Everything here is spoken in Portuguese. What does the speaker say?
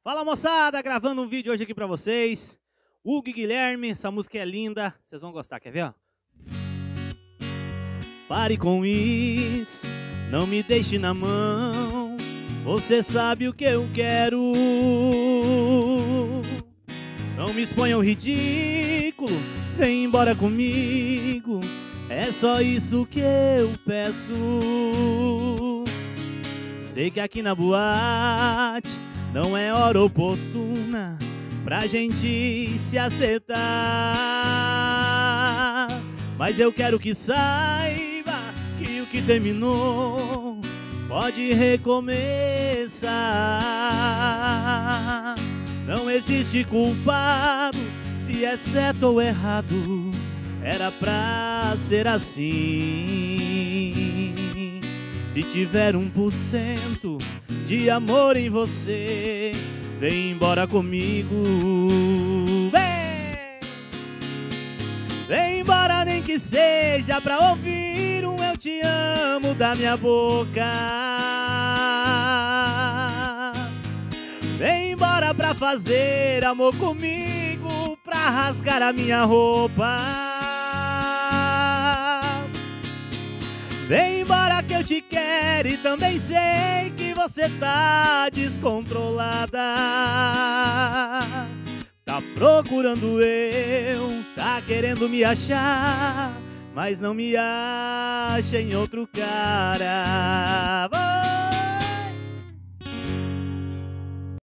Fala, moçada, gravando um vídeo hoje aqui pra vocês. Hugo e Guilherme, essa música é linda, vocês vão gostar, quer ver? Ó? Pare com isso, não me deixe na mão, você sabe o que eu quero. Não me exponha ao ridículo, vem embora comigo, é só isso que eu peço. Sei que aqui na boate não é hora oportuna pra gente se acertar, mas eu quero que saiba que o que terminou pode recomeçar. Não existe culpado, se é certo ou errado, era pra ser assim. Se tiver 1% de amor em você, vem embora comigo. Vem embora, nem que seja pra ouvir um eu te amo da minha boca. Vem embora pra fazer amor comigo, pra rasgar a minha roupa. Vem embora que eu te quero e também sei que você tá descontrolada. Tá procurando eu, tá querendo me achar, mas não me acha em outro cara.